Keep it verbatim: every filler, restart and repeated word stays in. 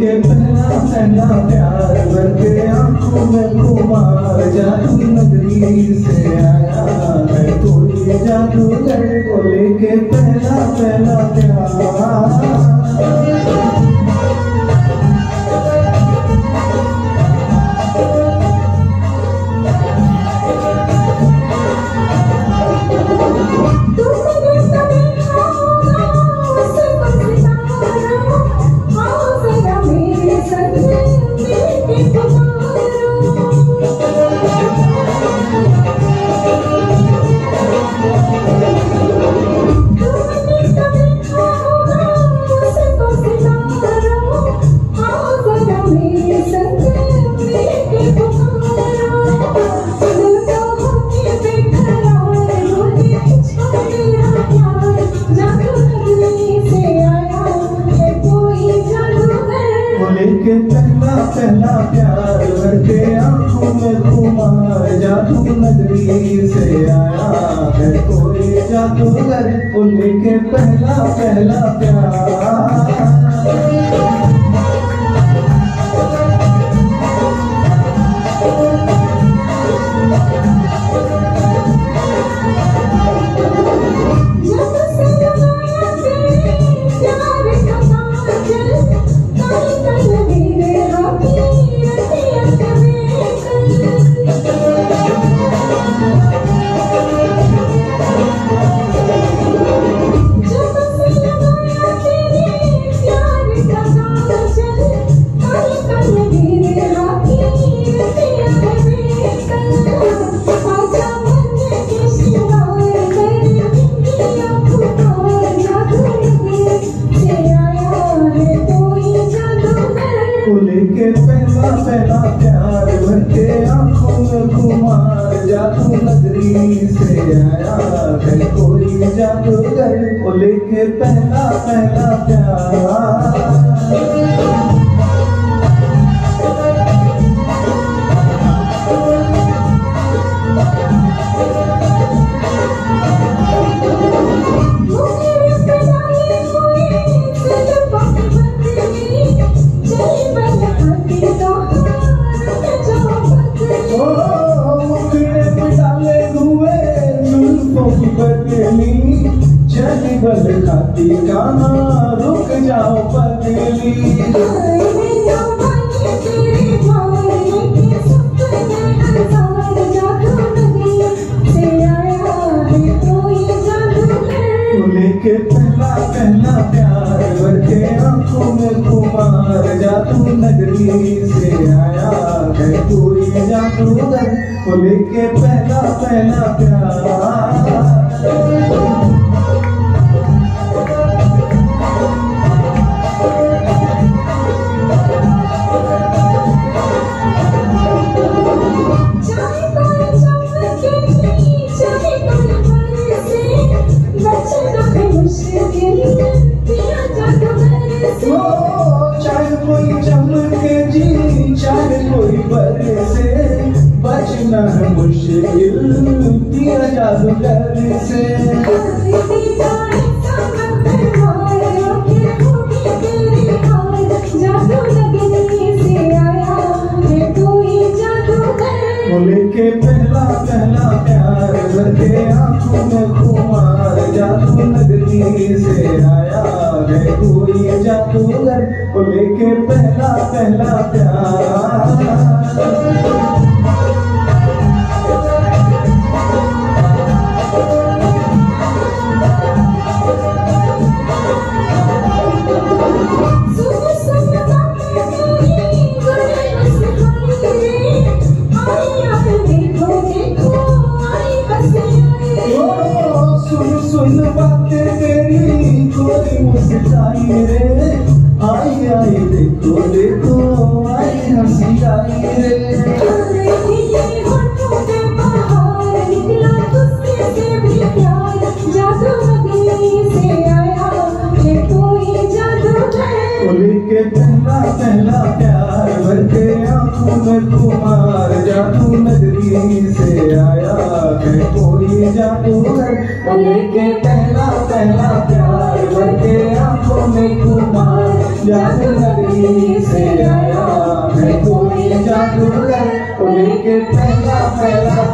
लेके पहला पहला प्यार भर के आंखों में खुमार, जादू नगरी से आया है कोई जादूगर को लेके पहला पहला प्यार। लेके पहला पहला प्यार भर के आंखों में खुमार, जादू नगरी से आया है कोई जादूगर को लेके पहला पहला प्यार। लेके पहला पहला प्यार भर के आंखों में खुमार, जादू नगरी से आया है कोई जादूगर को लेके पहला पहला प्यार। चली बल खाती गाना रुक जाओ पगली, लेके पहला पहला प्यार भर के आंखों में खुमार, जादू नगरी से आया है कोई जादूगर को लेके पहला पहला प्यार। चाहे कोई चमके जी चाहे कोई बरसे, बचना है मुश्किल पिया जादूगर से। लेके पहला पहला प्यार भर के आंखों में खुमार, जादू नगरी से आया है कोई जादूगर को लेके पहला पहला प्यार। सुन बातें तेरी कोई मुस्काई रे, आई आई देखो देखो आई हंसी आई रे। लेके पहला पहला प्यार भर के आंखों में खुमार, जादू नगरी से आया है कोई जादूगर को लेके पहला पहला प्यार भर के आंखों में खुमार, जादू नगरी से पहला पहला